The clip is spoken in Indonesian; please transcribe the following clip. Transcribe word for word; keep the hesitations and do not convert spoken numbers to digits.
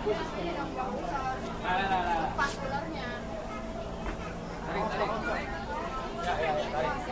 Nah, nah, nah. Pas ularnya. Tarik, tarik. Ya, ya, tarik.